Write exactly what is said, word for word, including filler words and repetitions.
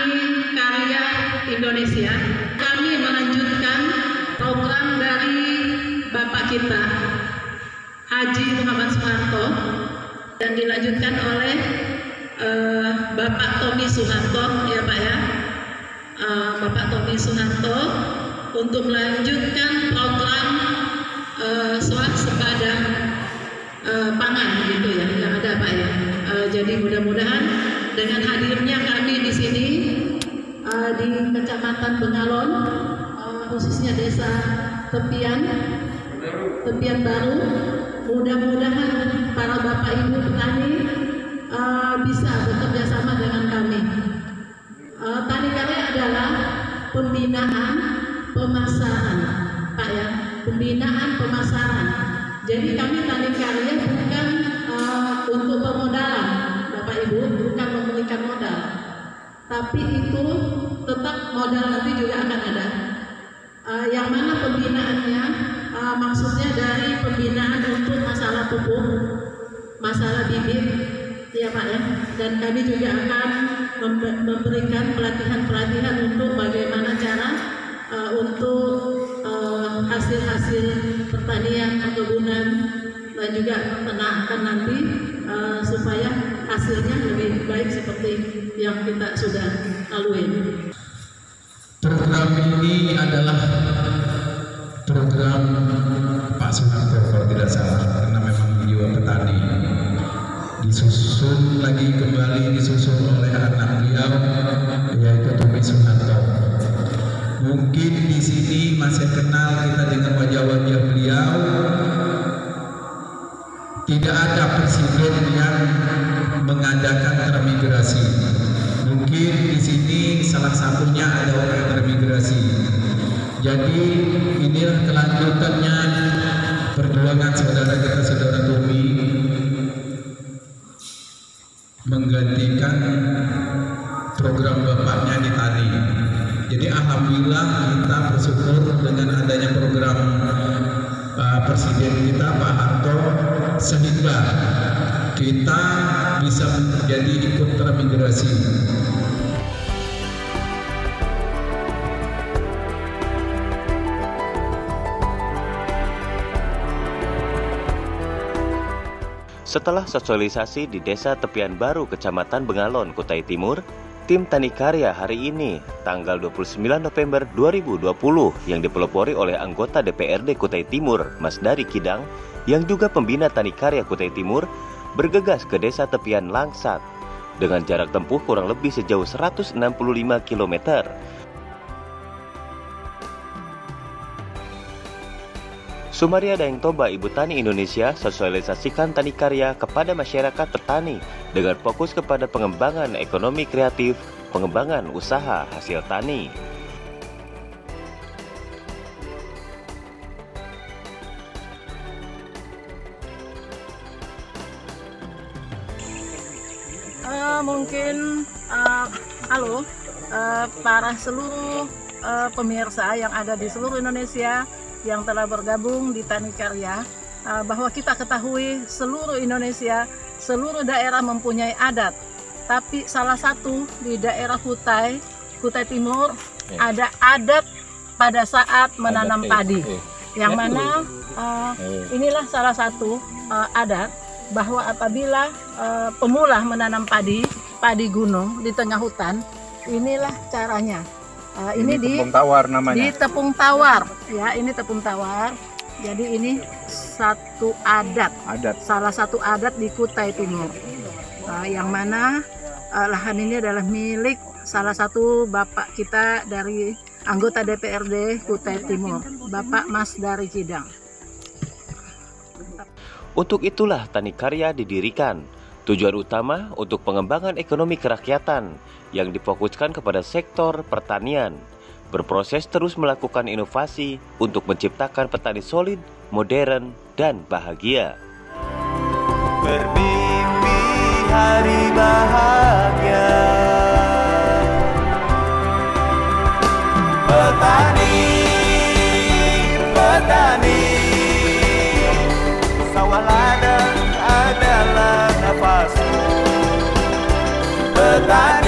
Tani Karya Indonesia, kami melanjutkan program dari Bapak kita Haji Muhammad Soeharto dan dilanjutkan oleh uh, Bapak Tommy Soeharto, ya Pak ya, uh, Bapak Tommy Soeharto untuk melanjutkan program uh, swasembada uh, pangan gitu ya, yang ada Pak ya. Uh, jadi mudah-mudahan dengan hadirnya kami di sini uh, di Kecamatan Bengalon, uh, khususnya Desa Tepian, Tepian Baru, mudah-mudahan para Bapak Ibu petani uh, bisa bekerja sama dengan kami. Uh, Tani Karya adalah pembinaan pemasaran, Pak ya, pembinaan pemasaran. Jadi kami Tani Karya bukan uh, untuk pemodalan, Bapak Ibu, bukan memberikan modal, tapi itu tetap modal nanti juga akan ada. Uh, yang mana pembinaannya uh, maksudnya dari pembinaan untuk masalah pupuk, masalah bibit, ya Pak ya. Dan kami juga akan memberikan pelatihan-pelatihan untuk bagaimana cara uh, untuk hasil-hasil uh, pertanian, perkebunan dan juga peternakan nanti uh, supaya hasilnya lebih baik seperti yang kita sudah lalui. Program ini adalah program Pak Soeharto kalau tidak salah, karena memang jiwa petani. Disusun lagi kembali disusun oleh anak beliau yaitu Tommy Soeharto. Mungkin di sini masih kenal kita dengan wajah-wajah beliau. Tidak ada presiden yang mengadakan transmigrasi. Mungkin di sini salah satunya ada orang transmigrasi. Jadi inilah kelanjutannya perjuangan saudara kita, saudara Tommy, menggantikan program bapaknya di tani. Jadi alhamdulillah kita bersyukur dengan adanya program uh, Presiden kita Pak Harto, sehingga kita bisa menjadi ikut transmigrasi. Setelah sosialisasi di Desa Tepian Baru, Kecamatan Bengalon, Kutai Timur, tim Tani Karya hari ini, tanggal dua puluh sembilan November dua ribu dua puluh, yang dipelopori oleh anggota D P R D Kutai Timur, Mas Dari Kidang, yang juga pembina Tani Karya Kutai Timur, bergegas ke Desa Tepian Langsat dengan jarak tempuh kurang lebih sejauh seratus enam puluh lima kilometer. Sumaria Daeng Toba Ibu Tani Indonesia sosialisasikan Tani Karya kepada masyarakat petani dengan fokus kepada pengembangan ekonomi kreatif, pengembangan usaha hasil tani. Uh, mungkin uh, halo uh, para seluruh uh, pemirsa yang ada di seluruh Indonesia yang telah bergabung di Tani Karya, uh, bahwa kita ketahui seluruh Indonesia, seluruh daerah mempunyai adat, tapi salah satu di daerah Kutai, Kutai Timur, yeah, ada adat pada saat menanam adat, padi, eh, eh. yang mana uh, eh. inilah salah satu uh, adat bahwa apabila uh, pemula menanam padi, padi gunung di tengah hutan, inilah caranya. Uh, ini, ini di tepung tawar namanya. Di tepung tawar, ya ini tepung tawar. Jadi ini satu adat, adat. salah satu adat di Kutai Timur, uh, yang mana uh, lahan ini adalah milik salah satu bapak kita dari anggota D P R D Kutai Timur, Bapak Mas Dari Kidang. Untuk itulah Tani Karya didirikan. Tujuan utama untuk pengembangan ekonomi kerakyatan yang difokuskan kepada sektor pertanian, berproses terus melakukan inovasi untuk menciptakan petani solid, modern, dan bahagia. Bermimpi hari bahagia, petani, petani, sawah ladang adalah nafasmu, petani.